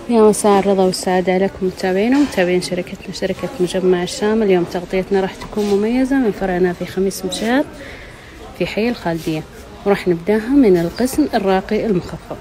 يا مساء الرضا والسعادة عليكم متابعينا ومتابعين شركتنا شركة مجمع الشام. اليوم تغطيتنا راح تكون مميزة من فرعنا في خميس مشاط في حي الخالدية، وراح نبداها من القسم الراقي المخفض.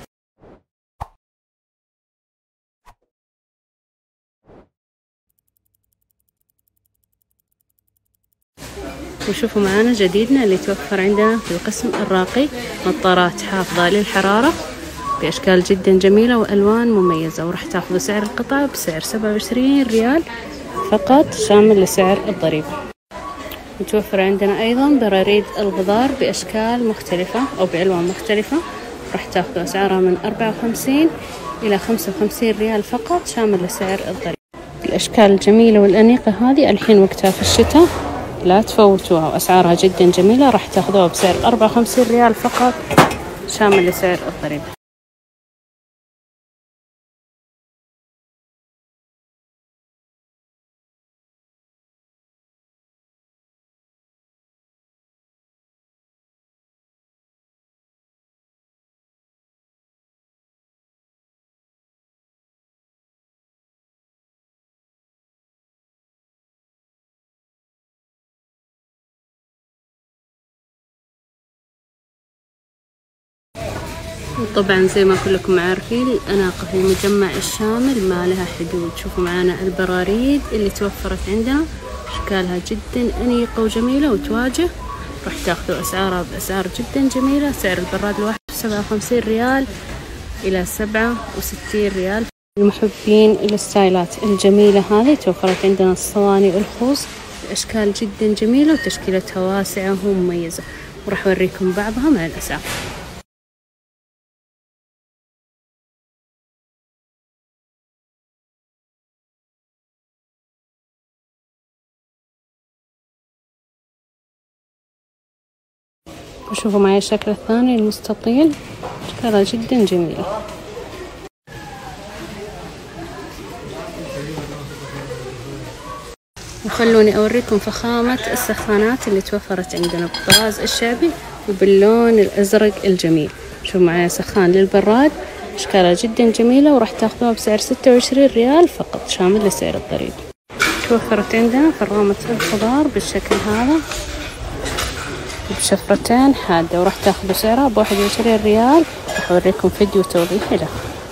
وشوفوا معانا جديدنا اللي توفر عندنا في القسم الراقي، نظارات حافظة للحرارة بأشكال جدا جميلة وألوان مميزة، وراح تاخذوا سعر القطعة بسعر 27 ريال فقط شامل لسعر الضريبة. متوفر عندنا أيضا براريد الغبار بأشكال مختلفة أو بألوان مختلفة، راح تاخذوا أسعارها من 54 إلى 55 ريال فقط شامل لسعر الضريبة. الأشكال الجميلة والأنيقة هذه الحين وقتها في الشتاء لا تفوتوها، وأسعارها جدا جميلة، راح تاخذوها بسعر 54 ريال فقط شامل لسعر الضريبة. وطبعا زي ما كلكم عارفين الأناقة في مجمع الشامل ما لها حدود. شوفوا معانا البراريد اللي توفرت عندنا، أشكالها جدا أنيقة وجميلة وتواجه، راح تاخذوا أسعارها بأسعار جدا جميلة. سعر البراد الواحد 57 ريال إلى 67 ريال. المحبين الستايلات الجميلة هذه توفرت عندنا الصواني الخوص بأشكال جدا جميلة وتشكيلتها واسعة ومميزة، وراح أوريكم بعضها مع الأسعار. وشوفوا معي الشكل الثاني المستطيل، أشكالها جدا جميلة. وخلوني أوريكم فخامة السخانات اللي توفرت عندنا بالطراز الشعبي وباللون الأزرق الجميل. شوفوا معي سخان للبراد، أشكالها جدا جميلة، وراح تاخذوها بسعر 26 ريال فقط شامل لسعر الضريبة. توفرت عندنا فرامة الخضار بالشكل هذا بشفرتين حادة، وراح تاخذوا سعرها ب21 ريال. راح أوريكم فيديو توضيحي له.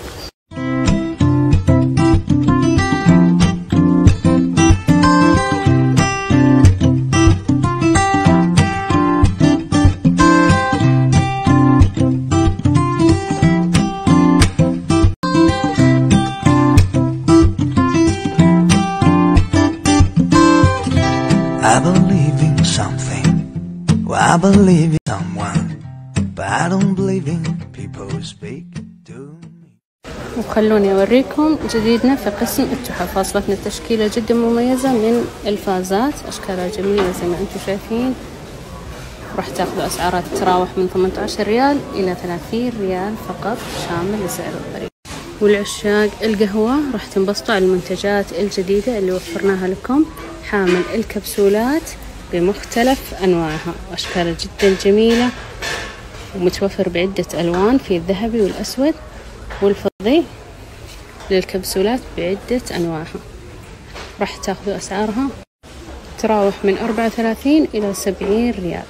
I believe in something, well, I believe in someone, but I don't believe in people who speak to me. وخلوني أوريكم جديدنا في قسم التحف. وصلتنا تشكيلة جدا مميزة من الفازات، أشكالها جميلة زي ما أنتم شايفين، راح تاخذوا أسعارها تتراوح من 18 ريال إلى 30 ريال فقط شامل لسعر الضريبة. والعشاق القهوة راح تنبسطوا على المنتجات الجديدة اللي وفرناها لكم، حامل الكبسولات بمختلف أنواعها وأشكالها جدا جميلة، ومتوفر بعدة ألوان في الذهبي والأسود والفضي للكبسولات بعدة أنواعها، راح تاخذوا أسعارها تراوح من 34 إلى 70 ريال.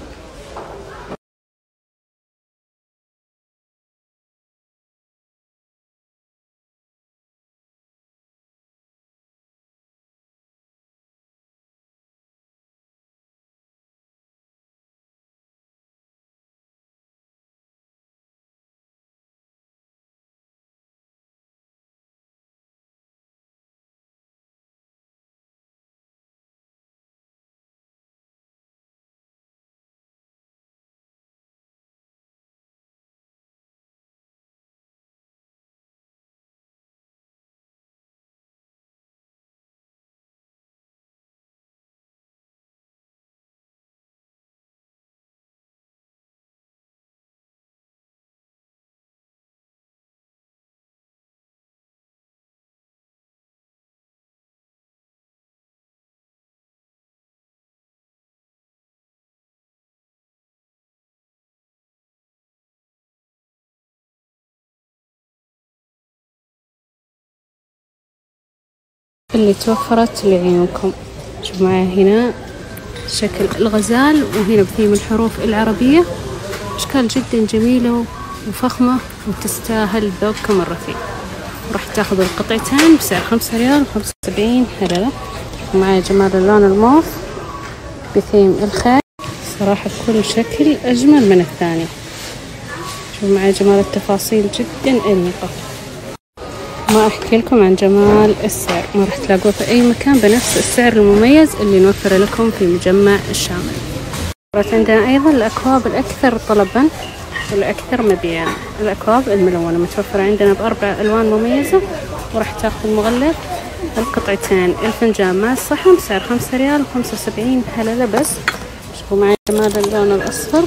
اللي توفرت لعيونكم. شوف معي هنا شكل الغزال، وهنا بثيم الحروف العربية، أشكال جدا جميلة وفخمة وتستاهل ذوقكم الرفيع. راح تاخذوا القطعتين بسعر 5 ريال و75 هللة. ومعي جمال اللون الموف بثيم الخيل، صراحة كل شكل أجمل من الثاني. شوف معي جمال التفاصيل جدا أنيقة. ما أحكي لكم عن جمال السعر، ما راح تلاقوه في أي مكان بنفس السعر المميز اللي نوفره لكم في مجمع الشامل. عندنا أيضا الأكواب الأكثر طلبا والأكثر مبيعا. الأكواب الملونة متوفرة عندنا ب4 ألوان مميزة، وراح تاخذ المغلف القطعتين الفنجان مع الصحن بسعر 5 ريال و75 هللة بس. شوفوا معي جمال اللون الأصفر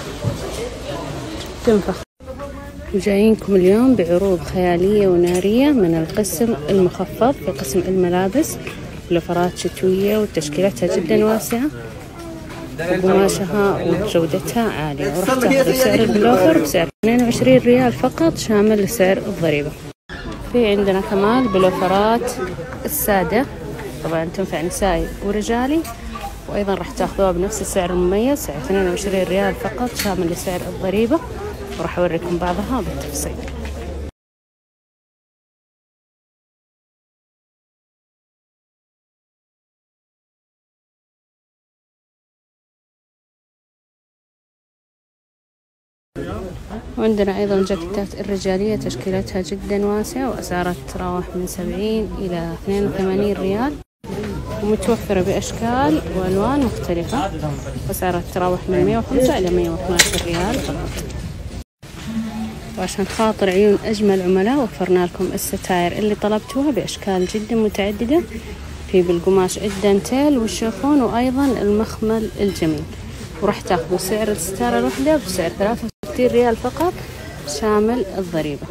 جدا فخم. جايينكم اليوم بعروض خيالية ونارية من القسم المخفض في قسم الملابس، بلوفرات شتوية وتشكيلتها جدا واسعة وقماشها وجودتها عالية. وراح تاخذ سعر البلوفر بسعر 22 ريال فقط شامل لسعر الضريبة. في عندنا كمان بلوفرات السادة، طبعا تنفع نسائي ورجالي، وأيضا راح تاخذوها بنفس السعر المميز سعر 22 ريال فقط شامل لسعر الضريبة، وراح أوريكم بعضها بالتفصيل. وعندنا أيضا جاكيتات الرجالية تشكيلتها جدا واسعة، وأسعارها تتراوح من 70 إلى 82 ريال، ومتوفرة بأشكال وألوان مختلفة، وأسعارها تتراوح من 105 إلى 112 ريال فقط. وعشان خاطر عيون أجمل عملاء وفرنا لكم الستاير اللي طلبتوها بأشكال جدا متعددة، في بالقماش الدانتيل والشيفون وأيضا المخمل الجميل. وراح تاخذوا سعر الستارة الوحدة بسعر 63 ريال فقط شامل الضريبة.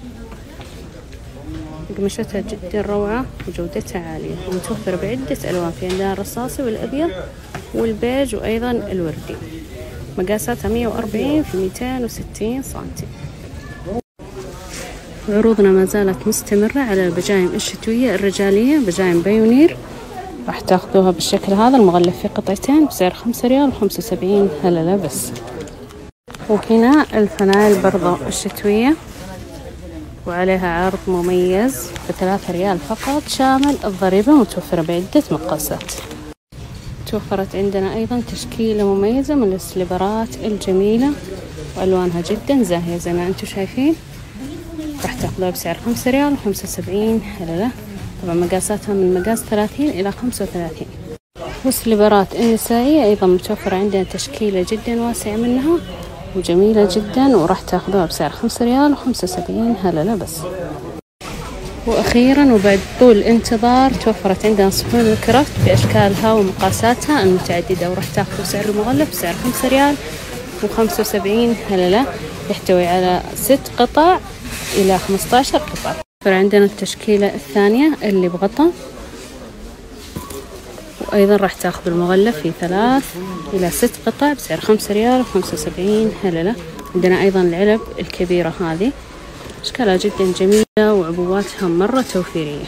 قماشتها جدا روعة وجودتها عالية، ومتوفرة بعدة ألوان، في عندنا الرصاصي والأبيض والبيج وأيضا الوردي. مقاساتها 140 في 260 سنتي. عروضنا ما زالت مستمرة على البجايم الشتوية الرجالية، بجايم بايونير، راح تاخذوها بالشكل هذا المغلف في قطعتين بسعر 5 ريال و75 هللة بس. وهنا الفنايل برضو الشتوية وعليها عرض مميز ب3 ريال فقط شامل الضريبة، متوفرة بعدة مقاسات. توفرت عندنا أيضا تشكيلة مميزة من السليبرات الجميلة وألوانها جدا زاهية زي ما أنتم شايفين، راح تاخذوها بسعر 5 ريال و75 هللة. طبعا مقاساتها من مقاس 30 إلى 35. والسليبرات النسائية أيضا متوفرة عندنا تشكيلة جدا واسعة منها وجميلة جدا، وراح تاخذوها بسعر 5 ريال و75 هللة بس. وأخيرا وبعد طول انتظار توفرت عندنا صحون الكرافت بأشكالها ومقاساتها المتعددة، وراح تاخذوا سعر المغلف بسعر 5 ريال و75 هللة، يحتوي على 6 قطع إلى 15 قطعة. عندنا التشكيلة الثانية اللي بغطا، وأيضا راح تاخذ المغلف في 3 إلى 6 قطع بسعر 5 ريال و75 هللة. عندنا أيضا العلب الكبيرة هذه أشكالها جدا جميلة وعبواتها مرة توفيرية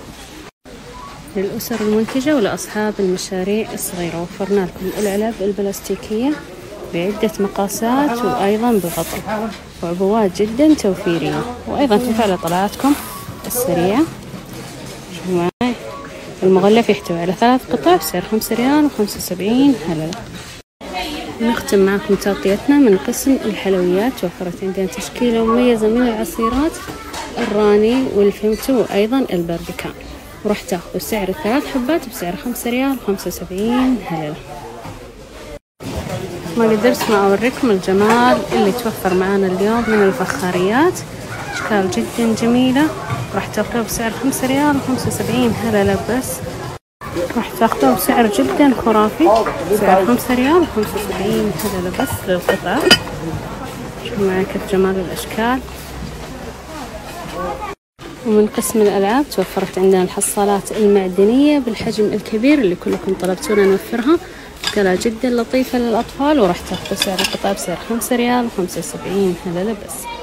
للأسر المنتجة ولأصحاب المشاريع الصغيرة. وفرنا لكم العلب البلاستيكية بعدة مقاسات وأيضا بغطاء وعبوات جدا توفيرية، وأيضا تنفع لطلعاتكم السريعة. شوفوا معي المغلف يحتوي على 3 قطع بسعر 5 ريال و75 هللة. نختم معكم تغطيتنا من قسم الحلويات. توفرت عندنا تشكيلة مميزة من العصيرات الراني والفيمتو وأيضا البربكان، وراح تاخذوا سعر 3 حبات بسعر 5 ريال و75 هللة. ما قدرت ما أوريكم الجمال اللي توفر معنا اليوم من الفخاريات، أشكال جدا جميلة، راح تاخذوه بسعر 5 ريال و75 هللة بس. راح تاخذوه بسعر جدا خرافي بسعر 5 ريال و75 هللة بس للقطعة. شوفوا معي كيف جمال الأشكال. ومن قسم الألعاب توفرت عندنا الحصالات المعدنية بالحجم الكبير اللي كلكم طلبتونا نوفرها، أشكالها جدا لطيفة للأطفال، وراح تاخذوا سعر القطعة بسعر 5 ريال و75 هللة بس.